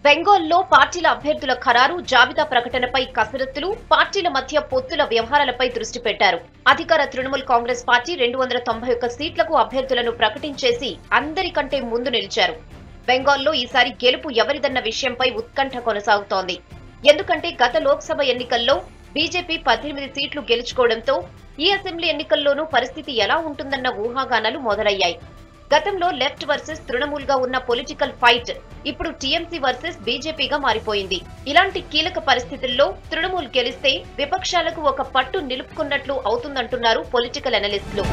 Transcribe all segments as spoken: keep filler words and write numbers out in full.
బెంగాల్లో పార్టీల అభ్యర్థుల ఖరారు, జాబితా ప్రకటనపై కసరత్తులు, పార్టీల మధ్య పొత్తుల వ్యవహారాలపై దృష్టి పెట్టారు. అధికార తృణమూల్ కాంగ్రెస్ పార్టీ రెండు వందల తొంభై ఒక్క సీట్లకు అభ్యర్థులను ప్రకటించేసి అందరికంటే ముందు నిలిచారు. బెంగాల్లో ఈసారి గెలుపు ఎవరిదన్న విషయంపై ఉత్కంఠ కొనసాగుతోంది. ఎందుకంటే గత లోక్సభ ఎన్నికల్లో బీజేపీ పద్దెనిమిది సీట్లు గెలుచుకోవడంతో ఈ అసెంబ్లీ ఎన్నికల్లోనూ పరిస్థితి ఎలా ఉంటుందన్న ఊహాగానాలు మొదలయ్యాయి. గతంలో లెఫ్ట్ వర్సెస్ తృణమూల్ గా ఉన్న పొలిటికల్ ఫైట్ ఇప్పుడు టీఎంసీ వర్సెస్ బీజేపీగా మారిపోయింది. ఇలాంటి కీలక పరిస్థితుల్లో తృణమూల్ గెలిస్తే విపక్షాలకు ఒక పట్టు నిలుపుకున్నట్లు అవుతుందంటున్నారు పొలిటికల్ అనలిస్టులు.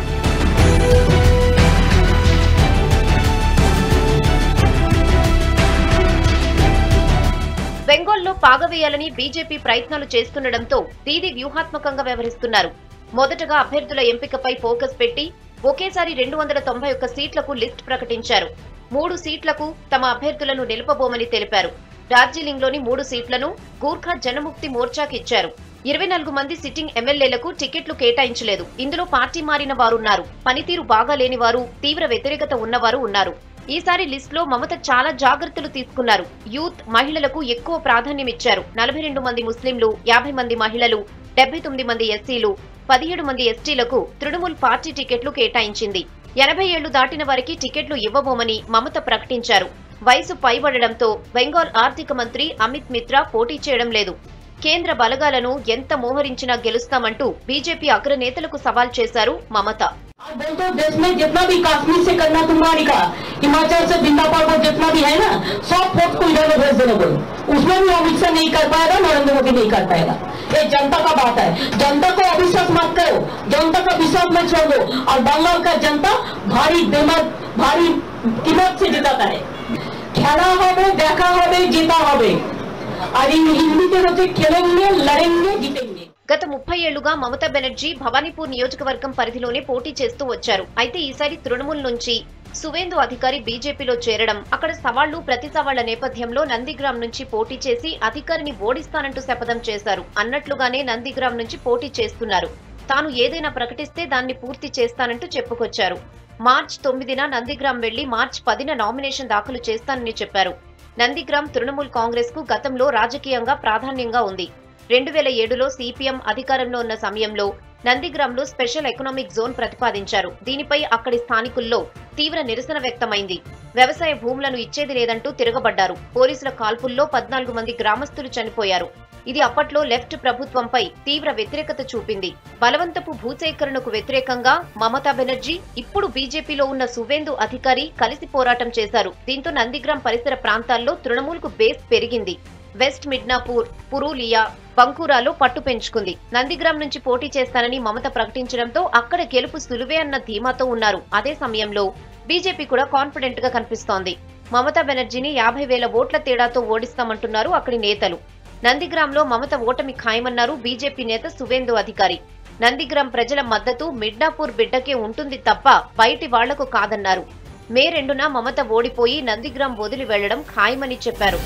బెంగాల్లో పాగవేయాలని బీజేపీ ప్రయత్నాలు చేస్తుండటంతో దీది వ్యూహాత్మకంగా వ్యవహరిస్తున్నారు. మొదటగా అభ్యర్థుల ఎంపికపై ఫోకస్ పెట్టి ఒకేసారి రెండు వందల తొంభై ఒక్క సీట్లకు లిస్ట్ ప్రకటించారు. మూడు సీట్లకు తమ అభ్యర్థులను నిలుపబోమని తెలిపారు. డార్జిలింగ్ లోని మూడు సీట్లను గూర్ఖా జనముక్తి మోర్చాకి ఇచ్చారు. ఇరవై నాలుగు మంది సిట్టింగ్ ఎమ్మెల్యేలకు టికెట్లు కేటాయించలేదు. ఇందులో పార్టీ మారిన వారున్నారు, పనితీరు బాగాలేని వారు, తీవ్ర వ్యతిరేకత ఉన్నవారు ఉన్నారు. ఈసారి లిస్ట్ లో మమత చాలా జాగ్రత్తలు తీసుకున్నారు. యూత్, మహిళలకు ఎక్కువ ప్రాధాన్యం ఇచ్చారు. నలభై రెండు మంది ముస్లింలు, యాభై మంది మహిళలు, డెబ్బై తొమ్మిది మంది ఎస్సీలు, పదిహేడు మంది ఎస్టీలకు తృణమూల్ పార్టీ టికెట్లు కేటాయించింది. ఎనభై ఏళ్లు దాటిన వారికి టికెట్లు ఇవ్వబోమని మమత ప్రకటించారు. వయసు పైబడడంతో బెంగాల్ ఆర్థిక మంత్రి అమిత్ మిత్రా పోటీ చేయడం లేదు. కేంద్ర బలగాలను ఎంత మోహరించినా గెలుస్తామంటూ బీజేపీ అగ్రనేతలకు సవాల్ చేశారు మమత. तो देश में जितना भी कश्मीर से कन्याकुमारी का, हिमाचल से बिंदापाल को जितना भी है ना, सब फोर्स को इधर भेज देना बोलो। उसमें भी अमित शाह नहीं कर पाएगा, नरेंद्र मोदी नहीं कर पाएगा। ये जनता का बात है। जनता को अविश्वास मत करो, जनता का विश्वास में छोड़ दो। और बंगाल का जनता भारी बेमत भारी कीमत से जिताता है। खेला होवे, देखा होवे, जीता होवे। और हिंदी के बच्चे खेलेंगे, लड़ेंगे, जीतेंगे। గత ముప్పై ఏళ్లుగా మమతా బెనర్జీ భవానీపూర్ నియోజకవర్గం పరిధిలోనే పోటీ చేస్తూ వచ్చారు. అయితే ఈసారి తృణమూల్ నుంచి సువేందు అధికారి బీజేపీలో చేరడం, అక్కడ సవాళ్లు ప్రతి సవాళ్ల నేపథ్యంలో నందిగ్రామ్ నుంచి పోటీ చేసి అధికారిని ఓడిస్తానంటూ శపథం చేశారు. అన్నట్లుగానే నందిగ్రామ్ నుంచి పోటీ చేస్తున్నారు. తాను ఏదైనా ప్రకటిస్తే దాన్ని పూర్తి చేస్తానంటూ చెప్పుకొచ్చారు. మార్చి తొమ్మిదిన నందిగ్రామ్ వెళ్లి మార్చి పదిన నామినేషన్ దాఖలు చేస్తానని చెప్పారు. నందిగ్రామ్ తృణమూల్ కాంగ్రెస్ కు గతంలో రాజకీయంగా ప్రాధాన్యంగా ఉంది. రెండు వేల ఏడులో సిపిఎం అధికారంలో ఉన్న సమయంలో నందిగ్రామ్లో స్పెషల్ ఎకనామిక్ జోన్ ప్రతిపాదించారు. దీనిపై అక్కడి స్థానికుల్లో తీవ్ర నిరసన వ్యక్తమైంది. వ్యవసాయ భూములను ఇచ్చేది లేదంటూ తిరగబడ్డారు. పోలీసుల కాల్పుల్లో పద్నాలుగు మంది గ్రామస్తులు చనిపోయారు. ఇది అప్పట్లో లెఫ్ట్ ప్రభుత్వంపై తీవ్ర వ్యతిరేకత చూపింది. బలవంతపు భూసేకరణకు వ్యతిరేకంగా మమతా బెనర్జీ, ఇప్పుడు బీజేపీలో ఉన్న సువేందు అధికారి కలిసి పోరాటం చేశారు. దీంతో నందిగ్రామ్ పరిసర ప్రాంతాల్లో తృణమూల్ కు బేస్ పెరిగింది. వెస్ట్ మిడ్నాపూర్, పురూలియా, బంకూరాలో పట్టు పెంచుకుంది. నందిగ్రామ్ నుంచి పోటీ చేస్తానని మమత ప్రకటించడంతో అక్కడ గెలుపు సులువే అన్న ధీమాతో ఉన్నారు. అదే సమయంలో బీజేపీ కూడా కాన్ఫిడెంట్ గా కనిపిస్తోంది. మమతా బెనర్జీని యాభై వేల ఓట్ల తేడాతో ఓడిస్తామంటున్నారు అక్కడి నేతలు. నందిగ్రామ్ లో మమత ఓటమి ఖాయమన్నారు బీజేపీ నేత సువేందు అధికారి. నందిగ్రామ్ ప్రజల మద్దతు మిడ్నాపూర్ బిడ్డకే ఉంటుంది తప్ప బయటి వాళ్లకు కాదన్నారు. మే రెండున మమత ఓడిపోయి నందిగ్రామ్ వదిలి వెళ్లడం ఖాయమని చెప్పారు.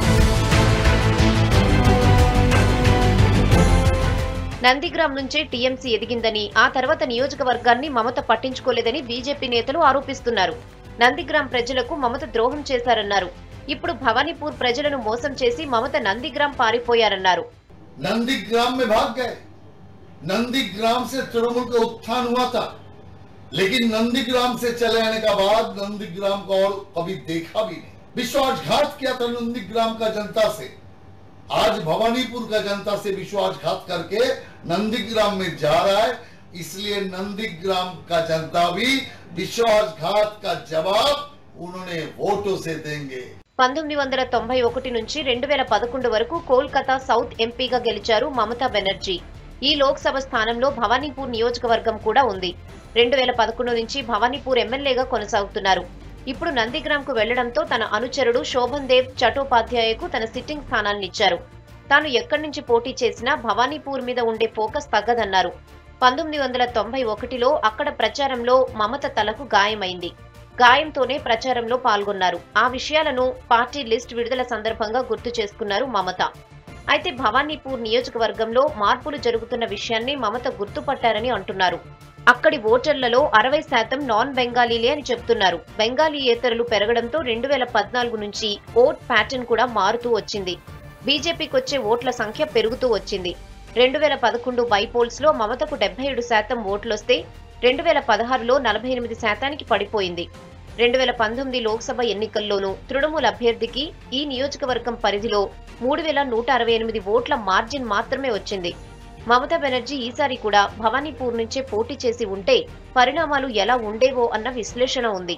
నందిగ్రామ్ నుంచే టీఎంసీ ఎదిగిందని, ఆ తర్వాత నియోజకవర్గాన్ని మమత పట్టించుకోలేదని బీజేపీ నేతలు ఆరోపిస్తున్నారు. నందిగ్రామ్ ప్రజలకు మమత ద్రోహం చేశారన్నారు. ఇప్పుడు భవానీపూర్ ప్రజలను మోసం చేసి మమత నందిగ్రామ్ పారిపోయారన్నారు. नंदीग्राम में भाग गए। नंदीग्राम से तृणमूल का उत्थान हुआ था, लेकिन नंदीग्राम से चले आने का बाद नंदीग्राम को और कभी देखा भी नहीं। विश्वासघात किया था नंदीग्राम का जनता से। आज भवानीपुर का जनता से विश्वासघात करके नंदीग्राम में जा रहा है। इसलिए नंदीग्राम का जनता भी विश्वासघात का जवाब उन्होंने वोटों से देंगे। పంతొమ్మిది వందల తొంభై ఒకటి నుంచి రెండు వేల పదకొండు వరకు కోల్కతా సౌత్ ఎంపీగా గెలిచారు మమతా బెనర్జీ. ఈ లోక్సభ స్థానంలో భవానీపూర్ నియోజకవర్గం కూడా ఉంది. రెండు వేల పదకొండు నుంచి భవానీపూర్ ఎమ్మెల్యేగా కొనసాగుతున్నారు. ఇప్పుడు నందిగ్రామ్ కు వెళ్లడంతో తన అనుచరుడు శోభన్ దేవ్ చటోపాధ్యాయకు తన సిట్టింగ్ స్థానాన్నిచ్చారు. తాను ఎక్కడి నుంచి పోటీ చేసినా భవానీపూర్ మీద ఉండే ఫోకస్ తగ్గదన్నారు. పంతొమ్మిది వందల తొంభై ఒకటిలో అక్కడ ప్రచారంలో మమత తలకు గాయమైంది. గాయంతోనే ప్రచారంలో పాల్గొన్నారు. ఆ విషయాలను పార్టీ లిస్ట్ విడుదల సందర్భంగా గుర్తు చేసుకున్నారు మమత. అయితే భవానీపూర్ నియోజకవర్గంలో మార్పులు జరుగుతున్న విషయాన్ని మమత గుర్తుపట్టారని అంటున్నారు. అక్కడి ఓటర్లలో అరవై శాతం నాన్ బెంగాలీలే అని చెప్తున్నారు. బెంగాలీయేతరులు పెరగడంతో రెండు వేల పద్నాలుగు నుంచి ఓట్ ప్యాటర్న్ కూడా మారుతూ వచ్చింది. బీజేపీకి వచ్చే ఓట్ల సంఖ్య పెరుగుతూ వచ్చింది. రెండు వేల పదకొండు బైపోల్స్ లో మమతకు డెబ్బై ఏడు శాతం ఓట్లొస్తే రెండు వేల పదహారులో నలభై ఎనిమిది శాతానికి పడిపోయింది. రెండు వేల పంతొమ్మిది లోక్సభ ఎన్నికల్లోనూ తృణమూల్ అభ్యర్థికి ఈ నియోజకవర్గం పరిధిలో మూడు వేల నూట అరవై ఎనిమిది ఓట్ల మార్జిన్ మాత్రమే వచ్చింది. మమతా బెనర్జీ ఈసారి కూడా భవానీపూర్ నుంచే పోటీ చేసి ఉంటే పరిణామాలు ఎలా ఉండేవో అన్న విశ్లేషణ ఉంది.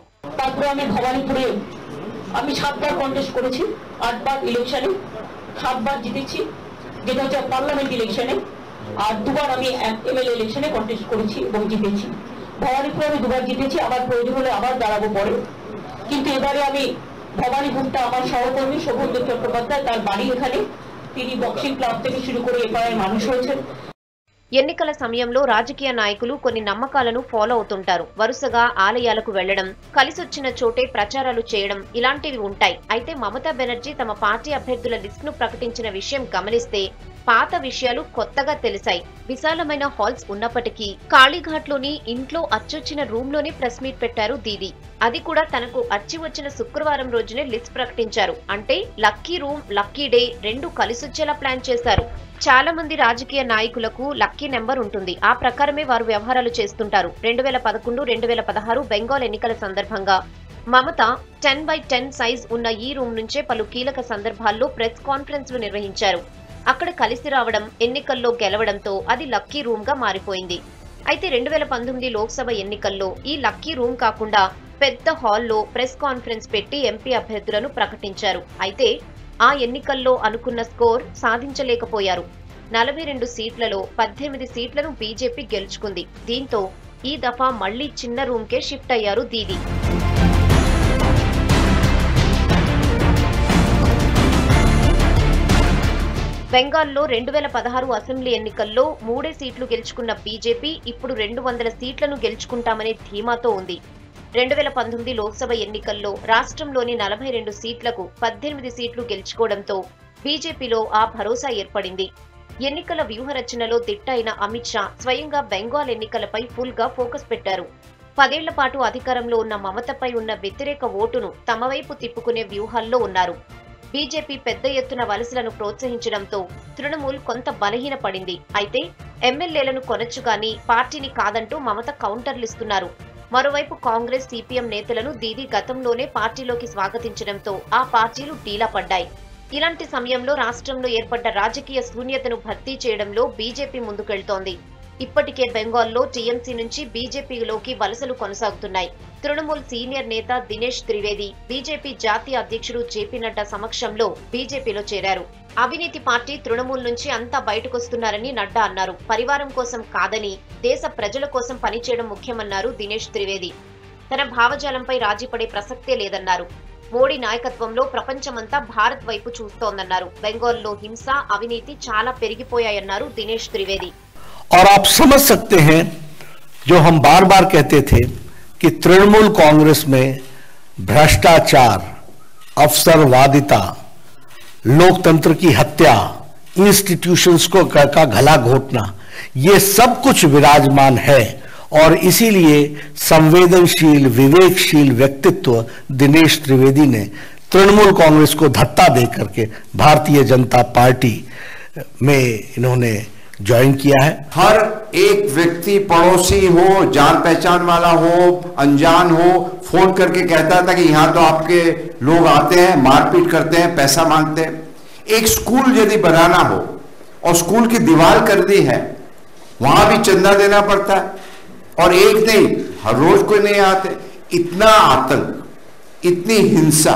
যেটা হচ্ছে পার্লামেন্ট ইলেকশনে আর দুবার আমি এমএলএ ইলেকশনে কন্টেস্ট করেছি এবং জিতেছি। ভবানীপুরে আমি দুবার জিতেছি, আবার প্রয়োজন হলে আবার দাঁড়াবো পরে। কিন্তু এবারে আমি ভবানীপুরটা আমার সহকর্মী শোভনদেব চট্টোপাধ্যায়, তার বাড়ি এখানে, তিনি বক্সিং ক্লাব থেকে শুরু করে এপাড়ায় মানুষ হয়েছেন। ఎన్నికల సమయంలో రాజకీయ నాయకులు కొన్ని నమ్మకాలను ఫాలో అవుతుంటారు. వరుసగా ఆలయాలకు వెళ్లడం, కలిసొచ్చిన చోటే ప్రచారాలు చేయడం ఇలాంటివి ఉంటాయి. అయితే మమతా బెనర్జీ తమ పార్టీ అభ్యర్థుల లిస్టును ప్రకటించిన విషయం గమనిస్తే పాత విషయాలు కొత్తగా తెలిసాయి. విశాలమైన హాల్స్ ఉన్నప్పటికీ కాళీఘాట్లోని ఇంట్లో అచ్చొచ్చిన రూమ్ లోనే ప్రెస్ మీట్ పెట్టారు దీదీ. అది కూడా తనకు అచ్చి వచ్చిన శుక్రవారం రోజునే లిస్ట్ ప్రకటించారు. అంటే లక్కీ రూమ్, లక్కీ డే రెండు కలిసొచ్చేలా ప్లాన్ చేశారు. చాలా మంది రాజకీయ నాయకులకు లక్కీ నెంబర్ ఉంటుంది. ఆ ప్రకారమే వారు వ్యవహారాలు చేస్తుంటారు. రెండు వేల పదకొండు రెండు వేల పదహారు బెంగాల్ ఎన్నికల సందర్భంగా Mamata ten by ten size ఉన్న ఈ రూమ్ నుంచే పలు కీలక సందర్భాల్లో ప్రెస్ కాన్ఫరెన్స్లు నిర్వహించారు. అక్కడ కలిసి రావడం, ఎన్నికల్లో గెలవడంతో అది లక్కీ రూమ్ గా మారిపోయింది. అయితే రెండు వేల పంతొమ్మిది లోక్సభ ఎన్నికల్లో ఈ లక్కీ రూమ్ కాకుండా పెద్ద హాల్లో ప్రెస్ కాన్ఫరెన్స్ పెట్టి ఎంపీ అభ్యర్థులను ప్రకటించారు. అయితే ఆ ఎన్నికల్లో అనుకున్న స్కోర్ సాధించలేకపోయారు. నలభై రెండు సీట్లలో పద్దెనిమిది సీట్లను బీజేపీ గెలుచుకుంది. దీంతో ఈ దఫా మళ్లీ చిన్న రూమ్కే షిఫ్ట్ అయ్యారు దీదీ. బెంగాల్లో రెండు వేల పదహారు అసెంబ్లీ ఎన్నికల్లో మూడే సీట్లు గెలుచుకున్న బీజేపీ ఇప్పుడు రెండు వందల సీట్లను గెలుచుకుంటామనే ధీమాతో ఉంది. రెండు వేల పంతొమ్మిది లోక్సభ ఎన్నికల్లో రాష్ట్రంలోని నలభై రెండు సీట్లకు పద్దెనిమిది సీట్లు గెలుచుకోవడంతో బీజేపీలో ఆ భరోసా ఏర్పడింది. ఎన్నికల వ్యూహరచనలో దిట్ట అయిన అమిత్ షా స్వయంగా బెంగాల్ ఎన్నికలపై ఫుల్ గా ఫోకస్ పెట్టారు. పదేళ్ల పాటు అధికారంలో ఉన్న మమతపై ఉన్న వ్యతిరేక ఓటును తమ వైపు తిప్పుకునే వ్యూహాల్లో ఉన్నారు. బీజేపీ పెద్ద ఎత్తున వలసలను ప్రోత్సహించడంతో తృణమూల్ కొంత బలహీనపడింది. అయితే ఎమ్మెల్యేలను కొనొచ్చు గాని పార్టీని కాదంటూ మమత కౌంటర్లిస్తున్నారు. మరోవైపు కాంగ్రెస్, సిపిఎం నేతలను దీదీ గతంలోనే పార్టీలోకి స్వాగతించడంతో ఆ పార్టీలు డీలా పడ్డాయి. ఇలాంటి సమయంలో రాష్ట్రంలో ఏర్పడ్డ రాజకీయ శూన్యతను భర్తీ చేయడంలో బీజేపీ ముందుకెళ్తోంది. ఇప్పటికే బెంగాల్లో టీఎంసీ నుంచి బీజేపీలోకి వలసలు కొనసాగుతున్నాయి. తృణమూల్ సీనియర్ నేత దినేష్ త్రివేది బీజేపీ జాతీయ అధ్యక్షుడు జేపీ నడ్డా సమక్షంలో బీజేపీలో చేరారు. అవినీతి పార్టీ తృణమూల్ నుంచి అంతా బయటకొస్తున్నారని నడ్డా అన్నారు. పరివారం కోసం కాదని దేశ ప్రజల కోసం పనిచేయడం ముఖ్యమన్నారు దినేష్ త్రివేది. తన భావజాలంపై రాజీపడే ప్రసక్తే లేదన్నారు. మోడీ నాయకత్వంలో ప్రపంచమంతా భారత్ వైపు చూస్తోందన్నారు. బెంగాల్లో హింస, అవినీతి చాలా పెరిగిపోయాయన్నారు దినేష్ త్రివేది. और आप समझ सकते हैं जो हम बार बार कहते थे कि तृणमूल कांग्रेस में भ्रष्टाचार, अवसरवादिता, लोकतंत्र की हत्या, इंस्टीट्यूशंस को का गला घोटना, ये सब कुछ विराजमान है। और इसीलिए संवेदनशील, विवेकशील व्यक्तित्व दिनेश त्रिवेदी ने तृणमूल कांग्रेस को धत्ता दे करके भारतीय जनता पार्टी में इन्होंने ज्वाइन किया है। हर एक व्यक्ति, पड़ोसी हो, जान पहचान वाला हो, अनजान हो, फोन करके कहता था कि यहां तो आपके लोग आते हैं, मारपीट करते हैं, पैसा मांगते हैं। एक स्कूल यदि बनाना हो और स्कूल की दीवार कर दी है, वहां भी चंदा देना पड़ता है। और एक नहीं, हर रोज कोई नहीं आते। इतना आतंक, इतनी हिंसा,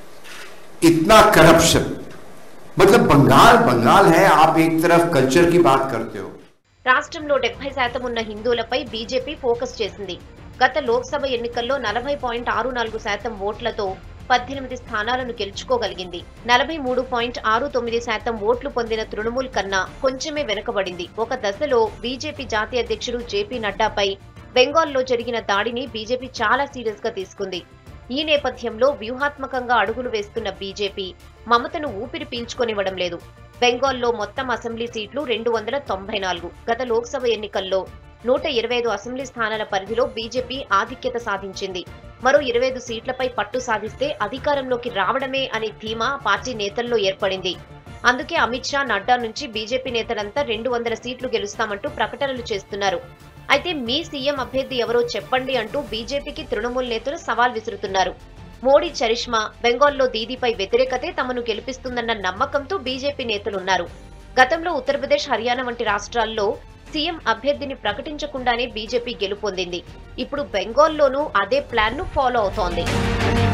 इतना करप्शन, मतलब बंगाल बंगाल है। आप एक तरफ कल्चर की बात करते हो। రాష్ట్రంలో డెబ్బై శాతం ఉన్న హిందువులపై బీజేపీ ఫోకస్ చేసింది. గత లోక్సభ ఎన్నికల్లో నలభై పాయింట్ ఆరు నాలుగు శాతం ఓట్లతో పద్దెనిమిది స్థానాలను గెలుచుకోగలిగింది. నలభై మూడు పాయింట్ ఆరు తొమ్మిది శాతం ఓట్లు పొందిన తృణమూల్ కన్నా కొంచెమే వెనుకబడింది. ఒక దశలో బీజేపీ జాతీయ అధ్యక్షుడు జేపీ నడ్డాపై బెంగాల్లో జరిగిన దాడిని బీజేపీ చాలా సీరియస్ గా తీసుకుంది. ఈ నేపథ్యంలో వ్యూహాత్మకంగా అడుగులు వేస్తున్న బీజేపీ మమతను ఊపిరి పీల్చుకొనివ్వడం లేదు. బెంగాల్లో మొత్తం అసెంబ్లీ సీట్లు రెండు వందల తొంభై నాలుగు. గత లోక్సభ ఎన్నికల్లో నూట ఇరవై ఐదు అసెంబ్లీ స్థానాల పరిధిలో బీజేపీ ఆధిక్యత సాధించింది. మరో ఇరవై ఐదు సీట్లపై పట్టు సాధిస్తే అధికారంలోకి రావడమే అనే ధీమా పార్టీ నేతల్లో ఏర్పడింది. అందుకే అమిత్ షా, నడ్డా నుంచి బీజేపీ నేతలంతా రెండు వందల సీట్లు గెలుస్తామంటూ ప్రకటనలు చేస్తున్నారు. అయితే మీ సీఎం అభ్యర్థి ఎవరో చెప్పండి అంటూ బీజేపీకి తృణమూల్ నేతలు సవాల్ విసురుతున్నారు. మోడీ చరిష్మా, బెంగాల్లో దీదీపై వ్యతిరేకతే తమను గెలిపిస్తుందన్న నమ్మకంతో బీజేపీ నేతలున్నారు. గతంలో ఉత్తరప్రదేశ్, హర్యానా వంటి రాష్ట్రాల్లో సీఎం అభ్యర్థిని ప్రకటించకుండానే బీజేపీ గెలుపొందింది. ఇప్పుడు బెంగాల్లోనూ అదే ప్లాన్ ను ఫాలో అవుతోంది.